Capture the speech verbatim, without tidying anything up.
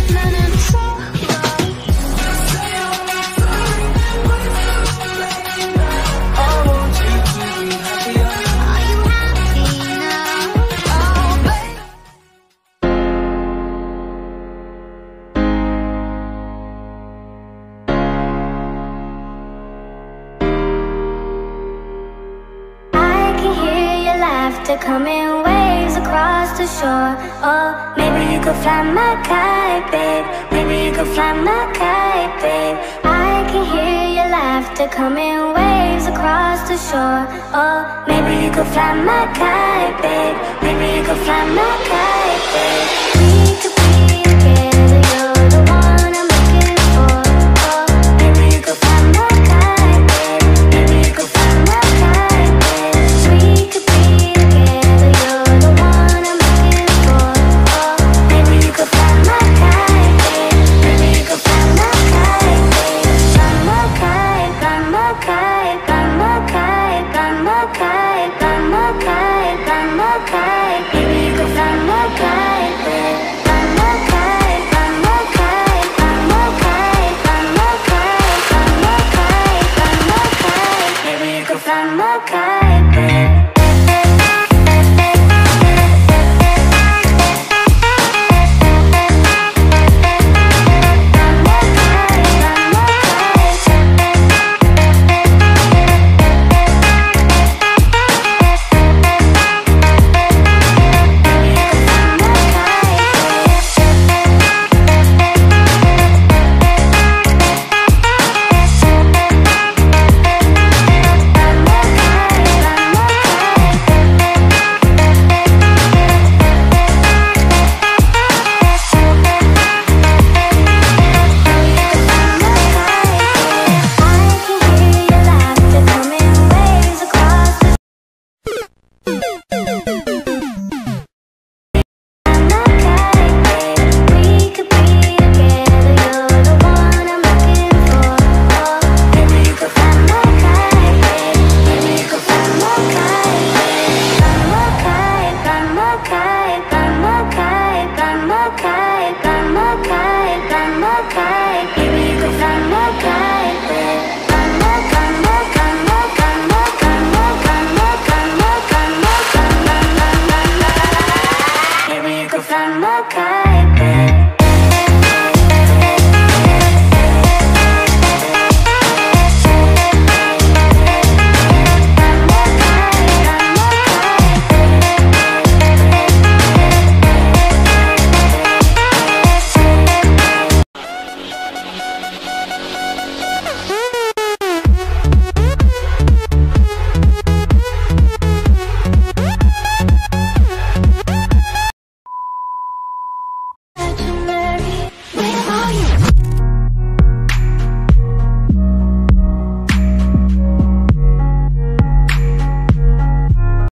Coming waves across the shore. Oh, maybe you could fly my kite, babe. Maybe you could fly my kite, babe. I can hear your laughter coming waves across the shore. Oh, maybe you could fly my kite, babe. Maybe you could fly my kite, babe. We could be together, you're the one I'm looking for. Oh, maybe you could fly my kite, babe. Maybe you could fly my kite, babe. We could be together, you're the one I'm looking for. Oh, maybe you could fly my kite, babe. Maybe you could fly my kite, babe. Fly my kite, fly my kite, fly my kite, fly my kite, fly my kite, fly my kite. Maybe you could fly my kite, babe. Fly my kite, fly my kite, fly my kite, fly my kite, fly my kite, fly my kite. Maybe you could fly my kite, babe. Fly my kite.